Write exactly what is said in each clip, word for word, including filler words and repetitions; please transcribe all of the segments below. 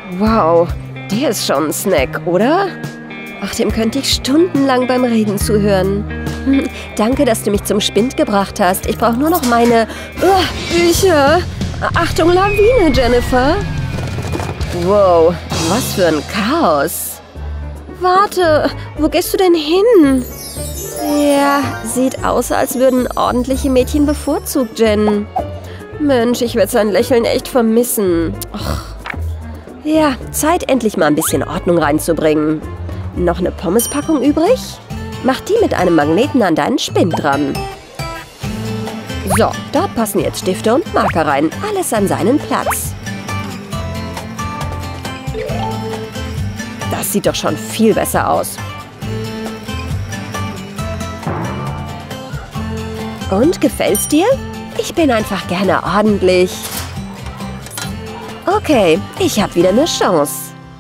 Wow, der ist schon ein Snack, oder? Ach, dem könnte ich stundenlang beim Reden zuhören. Hm, danke, dass du mich zum Spind gebracht hast. Ich brauche nur noch meine uh, Bücher. Achtung, Lawine, Jennifer. Wow, was für ein Chaos. Warte, wo gehst du denn hin? Ja, sieht aus, als würden ordentliche Mädchen bevorzugt, Jen. Mensch, ich werde sein Lächeln echt vermissen. Och. Ja, Zeit, endlich mal ein bisschen Ordnung reinzubringen. Noch eine Pommespackung übrig? Mach die mit einem Magneten an deinen Spind dran. So, dort passen jetzt Stifte und Marker rein. Alles an seinen Platz. Das sieht doch schon viel besser aus. Und, gefällt's dir? Ich bin einfach gerne ordentlich. Okay, ich habe wieder eine Chance.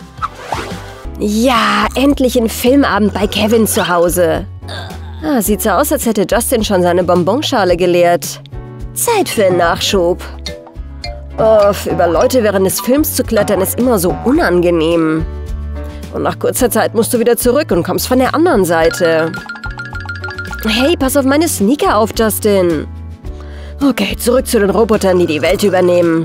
Ja, endlich ein Filmabend bei Kevin zu Hause. Ah, sieht so aus, als hätte Justin schon seine Bonbonschale geleert. Zeit für einen Nachschub. Oh, über Leute während des Films zu klettern ist immer so unangenehm. Und nach kurzer Zeit musst du wieder zurück und kommst von der anderen Seite. Hey, pass auf meine Sneaker auf, Justin. Okay, zurück zu den Robotern, die die Welt übernehmen.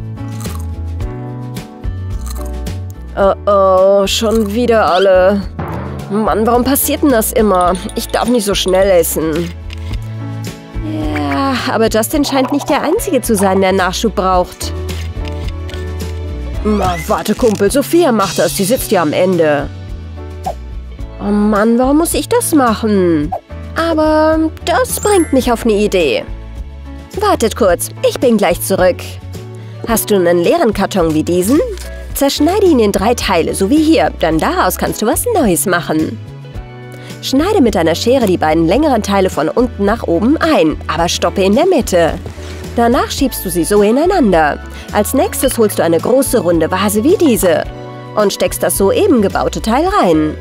Oh oh, schon wieder alle. Mann, warum passiert denn das immer? Ich darf nicht so schnell essen. Ja, aber Justin scheint nicht der Einzige zu sein, der Nachschub braucht. Na, warte, Kumpel, Sophia macht das. Sie sitzt ja am Ende. Oh Mann, warum muss ich das machen? Aber das bringt mich auf eine Idee. Wartet kurz, ich bin gleich zurück. Hast du einen leeren Karton wie diesen? Zerschneide ihn in drei Teile, so wie hier, dann daraus kannst du was Neues machen. Schneide mit einer Schere die beiden längeren Teile von unten nach oben ein, aber stoppe in der Mitte. Danach schiebst du sie so ineinander. Als nächstes holst du eine große runde Vase wie diese und steckst das soeben gebaute Teil rein.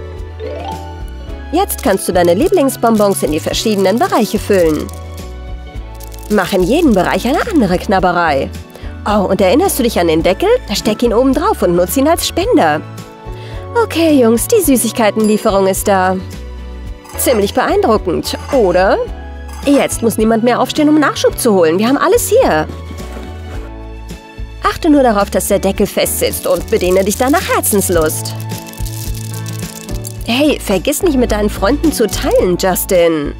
Jetzt kannst du deine Lieblingsbonbons in die verschiedenen Bereiche füllen. Mach in jedem Bereich eine andere Knabberei. Oh, und erinnerst du dich an den Deckel? Steck ihn oben drauf und nutz ihn als Spender. Okay, Jungs, die Süßigkeitenlieferung ist da. Ziemlich beeindruckend, oder? Jetzt muss niemand mehr aufstehen, um Nachschub zu holen. Wir haben alles hier. Achte nur darauf, dass der Deckel fest sitzt und bediene dich dann nach Herzenslust. Hey, vergiss nicht, mit deinen Freunden zu teilen, Justin.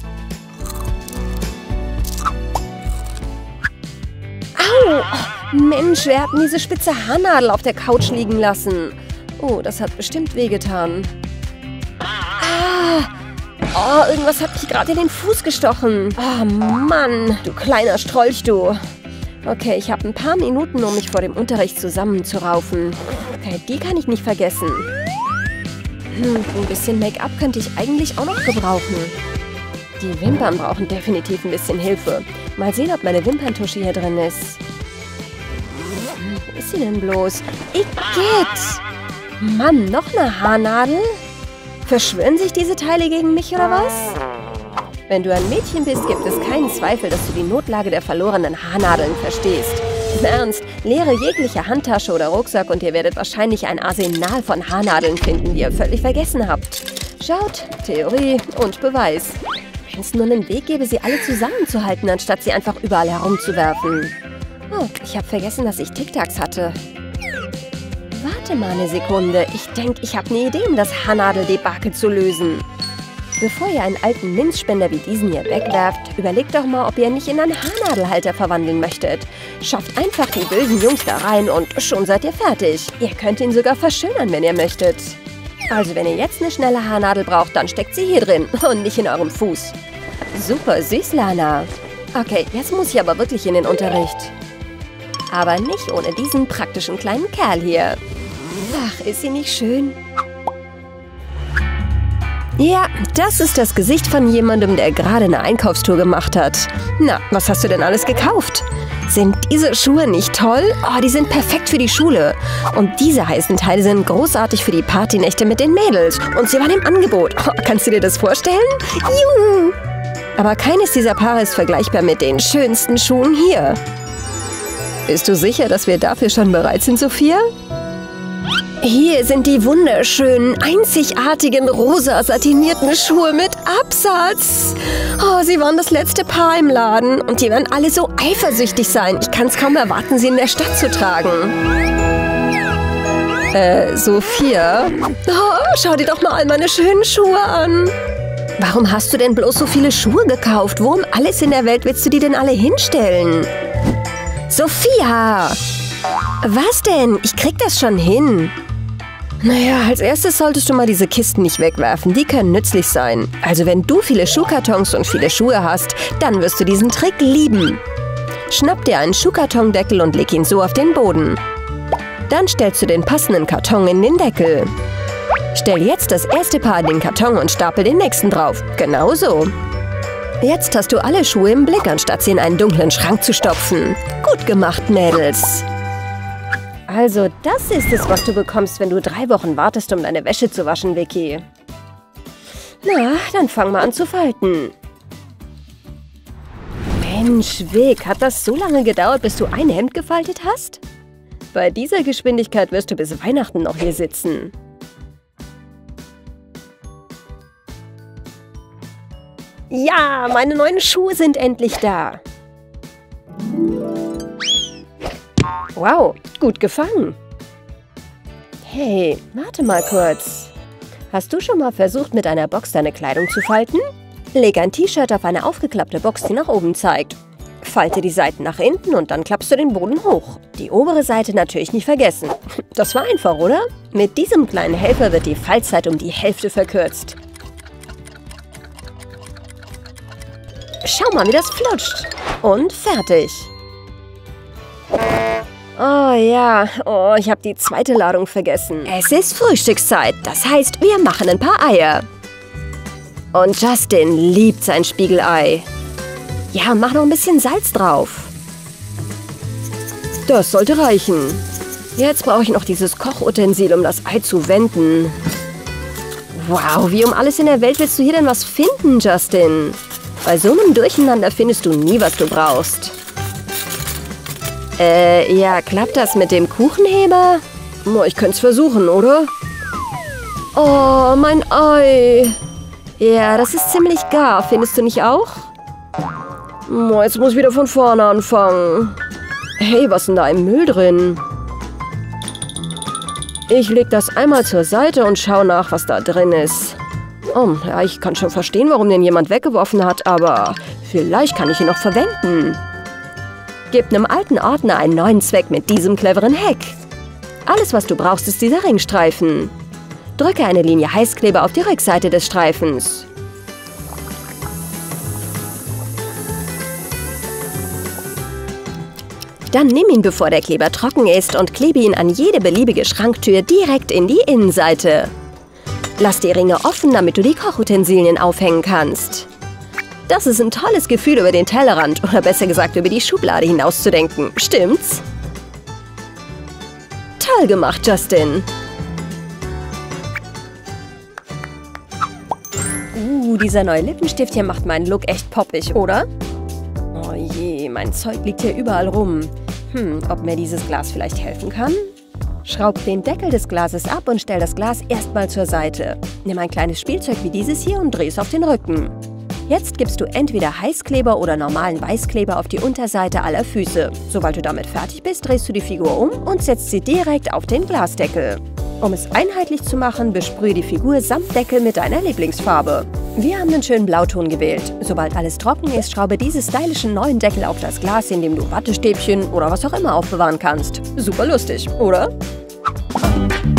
Au! Oh, Mensch, wer hat denn diese spitze Haarnadel auf der Couch liegen lassen? Oh, das hat bestimmt wehgetan. Ah! Oh, irgendwas hat mich gerade in den Fuß gestochen. Oh, Mann, du kleiner Strolch, du. Okay, ich habe ein paar Minuten, um mich vor dem Unterricht zusammenzuraufen. Okay, die kann ich nicht vergessen. Hm, ein bisschen Make-up könnte ich eigentlich auch noch gebrauchen. Die Wimpern brauchen definitiv ein bisschen Hilfe. Mal sehen, ob meine Wimperntusche hier drin ist. Hm, wo ist sie denn bloß? Igitt! Mann, noch eine Haarnadel? Verschwören sich diese Teile gegen mich, oder was? Wenn du ein Mädchen bist, gibt es keinen Zweifel, dass du die Notlage der verlorenen Haarnadeln verstehst. Im Ernst, leere jegliche Handtasche oder Rucksack und ihr werdet wahrscheinlich ein Arsenal von Haarnadeln finden, die ihr völlig vergessen habt. Schaut, Theorie und Beweis. Wenn es nur einen Weg gäbe, sie alle zusammenzuhalten, anstatt sie einfach überall herumzuwerfen. Oh, ich habe vergessen, dass ich Tic-Tacs hatte. Warte mal eine Sekunde. Ich denke, ich habe eine Idee, um das Haarnadel-Debakel zu lösen. Bevor ihr einen alten Minzspender wie diesen hier wegwerft, überlegt doch mal, ob ihr ihn nicht in einen Haarnadelhalter verwandeln möchtet. Schafft einfach die bösen Jungs da rein und schon seid ihr fertig. Ihr könnt ihn sogar verschönern, wenn ihr möchtet. Also wenn ihr jetzt eine schnelle Haarnadel braucht, dann steckt sie hier drin und nicht in eurem Fuß. Super süß, Lana. Okay, jetzt muss ich aber wirklich in den Unterricht. Aber nicht ohne diesen praktischen kleinen Kerl hier. Ach, ist sie nicht schön? Ja, das ist das Gesicht von jemandem, der gerade eine Einkaufstour gemacht hat. Na, was hast du denn alles gekauft? Sind diese Schuhe nicht toll? Oh, die sind perfekt für die Schule. Und diese heißen Teile sind großartig für die Partynächte mit den Mädels. Und sie waren im Angebot. Oh, kannst du dir das vorstellen? Juhu! Aber keines dieser Paare ist vergleichbar mit den schönsten Schuhen hier. Bist du sicher, dass wir dafür schon bereit sind, Sophia? Hier sind die wunderschönen, einzigartigen, rosa satinierten Schuhe mit Absatz. Oh, sie waren das letzte Paar im Laden und die werden alle so eifersüchtig sein. Ich kann es kaum erwarten, sie in der Stadt zu tragen. Äh, Sophia? Oh, schau dir doch mal all meine schönen Schuhe an. Warum hast du denn bloß so viele Schuhe gekauft? Wo um alles in der Welt willst du die denn alle hinstellen? Sophia! Was denn? Ich krieg das schon hin. Naja, als erstes solltest du mal diese Kisten nicht wegwerfen. Die können nützlich sein. Also wenn du viele Schuhkartons und viele Schuhe hast, dann wirst du diesen Trick lieben. Schnapp dir einen Schuhkartondeckel und leg ihn so auf den Boden. Dann stellst du den passenden Karton in den Deckel. Stell jetzt das erste Paar in den Karton und stapel den nächsten drauf. Genau so. Jetzt hast du alle Schuhe im Blick, anstatt sie in einen dunklen Schrank zu stopfen. Gut gemacht, Mädels. Also, das ist es, was du bekommst, wenn du drei Wochen wartest, um deine Wäsche zu waschen, Vicky. Na, dann fang mal an zu falten. Mensch, Vic, hat das so lange gedauert, bis du ein Hemd gefaltet hast? Bei dieser Geschwindigkeit wirst du bis Weihnachten noch hier sitzen. Ja, meine neuen Schuhe sind endlich da. Wow, gut gefangen. Hey, warte mal kurz. Hast du schon mal versucht, mit einer Box deine Kleidung zu falten? Leg ein T-Shirt auf eine aufgeklappte Box, die nach oben zeigt. Falte die Seiten nach hinten und dann klappst du den Boden hoch. Die obere Seite natürlich nicht vergessen. Das war einfach, oder? Mit diesem kleinen Helfer wird die Faltzeit um die Hälfte verkürzt. Schau mal, wie das flutscht. Und fertig. Oh ja, oh, ich habe die zweite Ladung vergessen. Es ist Frühstückszeit, das heißt, wir machen ein paar Eier. Und Justin liebt sein Spiegelei. Ja, mach noch ein bisschen Salz drauf. Das sollte reichen. Jetzt brauche ich noch dieses Kochutensil, um das Ei zu wenden. Wow, wie um alles in der Welt willst du hier denn was finden, Justin? Bei so einem Durcheinander findest du nie, was du brauchst. Äh, ja, klappt das mit dem Kuchenheber? Oh, ich könnte es versuchen, oder? Oh, mein Ei. Ja, das ist ziemlich gar, findest du nicht auch? Oh, jetzt muss ich wieder von vorne anfangen. Hey, was ist denn da im Müll drin? Ich leg das einmal zur Seite und schau nach, was da drin ist. Oh, ja, ich kann schon verstehen, warum den jemand weggeworfen hat, aber vielleicht kann ich ihn noch verwenden. Gib einem alten Ordner einen neuen Zweck mit diesem cleveren Hack. Alles, was du brauchst, ist dieser Ringstreifen. Drücke eine Linie Heißkleber auf die Rückseite des Streifens. Dann nimm ihn, bevor der Kleber trocken ist, und klebe ihn an jede beliebige Schranktür direkt in die Innenseite. Lass die Ringe offen, damit du die Kochutensilien aufhängen kannst. Das ist ein tolles Gefühl, über den Tellerrand, oder besser gesagt über die Schublade hinauszudenken. Stimmt's? Toll gemacht, Justin. Uh, dieser neue Lippenstift hier macht meinen Look echt poppig, oder? Oh je, mein Zeug liegt hier überall rum. Hm, ob mir dieses Glas vielleicht helfen kann? Schraub den Deckel des Glases ab und stell das Glas erstmal zur Seite. Nimm ein kleines Spielzeug wie dieses hier und dreh es auf den Rücken. Jetzt gibst du entweder Heißkleber oder normalen Weißkleber auf die Unterseite aller Füße. Sobald du damit fertig bist, drehst du die Figur um und setzt sie direkt auf den Glasdeckel. Um es einheitlich zu machen, besprühe die Figur samt Deckel mit deiner Lieblingsfarbe. Wir haben einen schönen Blauton gewählt. Sobald alles trocken ist, schraube diese stylischen neuen Deckel auf das Glas, in dem du Wattestäbchen oder was auch immer aufbewahren kannst. Super lustig, oder?